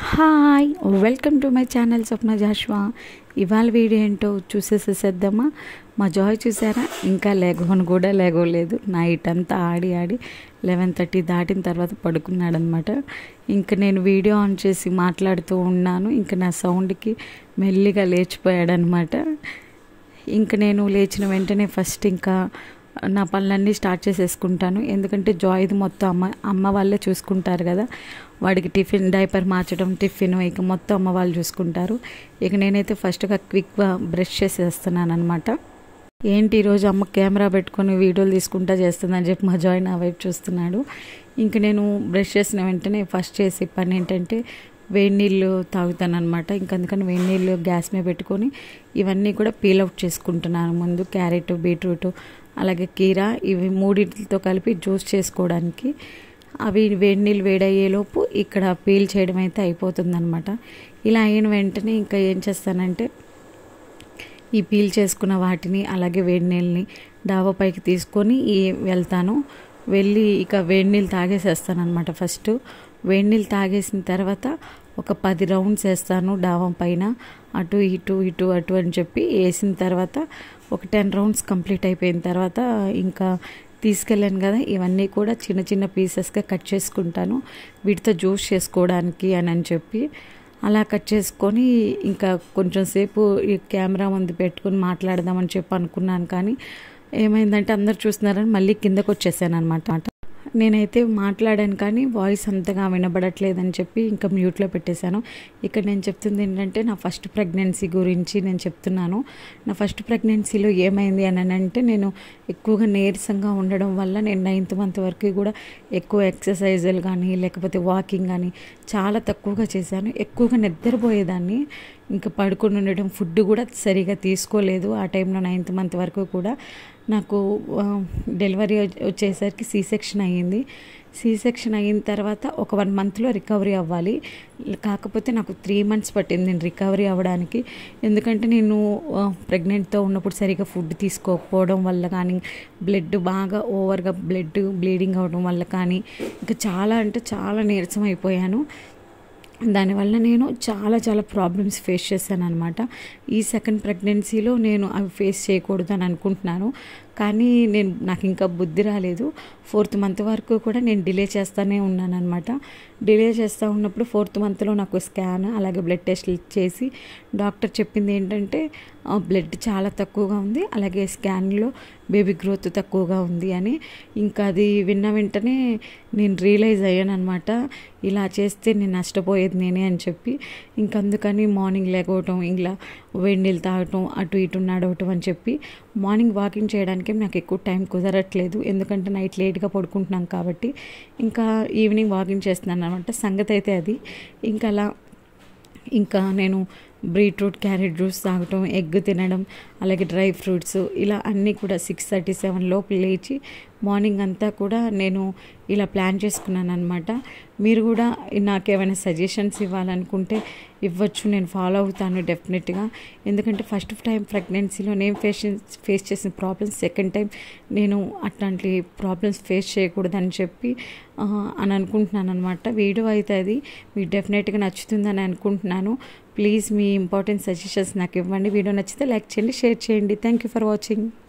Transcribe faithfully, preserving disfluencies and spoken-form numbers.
Hi welcome to my channel Swapna Joshua. ఇవాళ video ఏంటో చూసేసేద్దామా. మా జాయ్ చూసారా, ఇంకా లేగోని కూడా లేగోలేదు. నైట్ అంతా ఆడి ఆడి లెవెన్ థర్టీ దాటిన తర్వాత పడుకున్నాడనమాట. ఇంకా నేను వీడియో ఆన్ చేసి మాట్లాడుతూ ఉన్నాను. ఇంకా నా సౌండ్కి మెల్లిగా లేచిపోయాడనమాట. ఇంకా నేను లేచిన వెంటనే ఫస్ట్ ఇంకా నా పనులన్నీ స్టార్ట్ చేసేసుకుంటాను. ఎందుకంటే జాయ్ది మొత్తం అమ్మ అమ్మ వాళ్ళే చూసుకుంటారు కదా. వాడికి టిఫిన్ డైపర్ మార్చడం, టిఫిన్ ఇక మొత్తం అమ్మ వాళ్ళు చూసుకుంటారు. ఇక నేనైతే ఫస్ట్గా క్విక్గా బ్రష్ చేసేస్తున్నాను అనమాట. ఏంటి ఈరోజు అమ్మ కెమెరా పెట్టుకొని వీడియోలు తీసుకుంటా చేస్తుందని చెప్పి మా జాయ్ నా వైపు చూస్తున్నాడు. ఇంక నేను బ్రష్ చేసిన వెంటనే ఫస్ట్ చేసే పని ఏంటంటే వేడి నీళ్ళు తాగుతాను అనమాట. ఇంక అందుకని వేడి నీళ్ళు గ్యాస్ మీద పెట్టుకొని ఇవన్నీ కూడా పీల్ అవుట్ చేసుకుంటున్నాను. ముందు క్యారెట్, బీట్రూట్, అలాగే కీరా, ఇవి మూడింటితో కలిపి జ్యూస్ చేసుకోవడానికి. అవి వేడి నీళ్ళు వేడయ్యేలోపు ఇక్కడ పీల్ చేయడం అయితే అయిపోతుందన్నమాట. ఇలా అయిన వెంటనే ఇంకా ఏం చేస్తానంటే ఈ పీల్ చేసుకున్న వాటిని అలాగే వేడి నీళ్ళని డాబా పైకి తీసుకొని వెళ్తాను. వెళ్ళి ఇక వేడి నీళ్ళు తాగేసేస్తాను అనమాట. ఫస్ట్ వేడి నీళ్ళు తాగేసిన తర్వాత ఒక పది రౌండ్స్ వేస్తాను డాబా పైన, అటు ఇటు ఇటు అటు అని చెప్పి వేసిన తర్వాత ఒక టెన్ రౌండ్స్ కంప్లీట్ అయిపోయిన తర్వాత ఇంకా తీసుకెళ్ళాను కదా, ఇవన్నీ కూడా చిన్న చిన్న పీసెస్గా కట్ చేసుకుంటాను వీటితో జ్యూస్ చేసుకోవడానికి అని అని చెప్పి. అలా కట్ చేసుకొని ఇంకా కొంచెం సేపు ఈ కెమెరా ముందు పెట్టుకుని మాట్లాడదామని చెప్పి అనుకున్నాను. కానీ ఏమైందంటే అందరు చూస్తున్నారని మళ్ళీ కిందకు వచ్చేసాను అనమాట. నేనైతే మాట్లాడాను కానీ వాయిస్ అంతగా వినబడట్లేదని చెప్పి ఇంకా మ్యూట్లో పెట్టేశాను. ఇక్కడ నేను చెప్తుంది ఏంటంటే నా ఫస్ట్ ప్రెగ్నెన్సీ గురించి నేను చెప్తున్నాను. నా ఫస్ట్ ప్రెగ్నెన్సీలో ఏమైంది అని అంటే నేను ఎక్కువగా నీరసంగా ఉండడం వల్ల నేను నైన్త్ మంత్ వరకు కూడా ఎక్కువ ఎక్సర్సైజులు కానీ లేకపోతే వాకింగ్ కానీ చాలా తక్కువగా చేశాను. ఎక్కువగా నిద్రపోయేదాన్ని. ఇంకా పడుకొని ఉండడం, ఫుడ్ కూడా సరిగా తీసుకోలేదు ఆ టైంలో. నైన్త్ మంత్ వరకు కూడా నాకు డెలివరీ వచ్చేసరికి సి సెక్షన్ అయ్యింది. సి సెక్షన్ అయిన తర్వాత ఒక వన్ మంత్లో రికవరీ అవ్వాలి. కాకపోతే నాకు త్రీ మంత్స్ పట్టింది నేను రికవరీ అవ్వడానికి. ఎందుకంటే నేను ప్రెగ్నెంట్తో ఉన్నప్పుడు సరిగా ఫుడ్ తీసుకోకపోవడం వల్ల కానీ, బ్లడ్ బాగా ఓవర్గా బ్లడ్ బ్లీడింగ్ అవ్వడం వల్ల కానీ ఇంకా చాలా అంటే చాలా నీరసం అయిపోయాను. దానివల్ల నేను చాలా చాలా ప్రాబ్లమ్స్ ఫేస్ చేశాను అనమాట. ఈ సెకండ్ ప్రెగ్నెన్సీలో నేను అవి ఫేస్ చేయకూడదు అని అనుకుంటున్నాను. కానీ నేను నాకు ఇంకా బుద్ధి రాలేదు. ఫోర్త్ మంత్ వరకు కూడా నేను డిలే చేస్తూనే ఉన్నాను అనమాట. డిలే చేస్తూ ఉన్నప్పుడు ఫోర్త్ మంత్లో నాకు స్కాన్ అలాగే బ్లడ్ టెస్ట్లు చేసి డాక్టర్ చెప్పింది ఏంటంటే బ్లడ్ చాలా తక్కువగా ఉంది, అలాగే స్కాన్లో బేబీ గ్రోత్ తక్కువగా ఉంది అని. ఇంకా అది విన్న వెంటనే నేను రియలైజ్ అయ్యాను అనమాట. ఇలా చేస్తే నేను నష్టపోయేది నేనే అని చెప్పి. ఇంకా అందుకని మార్నింగ్ లేకపోవటం, ఇలా వేడి నీళ్ళు తాగటం, అటు ఇటు నడవటం అని చెప్పి మార్నింగ్ వాకింగ్ చేయడానికి నాకు ఎక్కువ టైం కుదరట్లేదు. ఎందుకంటే నైట్ లేట్గా పడుకుంటున్నాం కాబట్టి ఇంకా ఈవినింగ్ వాకింగ్ చేస్తున్నాను అనమాట. సంగతి అయితే అది. ఇంకా అలా ఇంకా నేను బీట్రూట్, క్యారెట్ జ్యూస్ తాగటం, ఎగ్ తినడం, అలాగే డ్రై ఫ్రూట్స్, ఇలా అన్నీ కూడా సిక్స్ థర్టీ సెవెన్ లోపు లేచి మార్నింగ్ అంతా కూడా నేను ఇలా ప్లాన్ చేసుకున్నాను అనమాట. మీరు కూడా నాకేమైనా సజెషన్స్ ఇవ్వాలనుకుంటే ఇవ్వచ్చు, నేను ఫాలో అవుతాను డెఫినెట్గా. ఎందుకంటే ఫస్ట్ టైం ప్రెగ్నెన్సీలో నేను ఫేస్ ఫేస్ చేసిన ప్రాబ్లమ్స్ సెకండ్ టైం నేను అట్లాంటి ప్రాబ్లమ్స్ ఫేస్ చేయకూడదని చెప్పి అని అనుకుంటున్నాను అనమాట. వీడియో అయితే అది మీకు డెఫినెట్గా నచ్చుతుందని అనుకుంటున్నాను. ప్లీజ్ మీ ఇంపార్టెంట్ సజెషన్స్ నాకు ఇవ్వండి. వీడియో నచ్చితే లైక్ చేయండి, షేర్ చేయండి. Thank you for watching.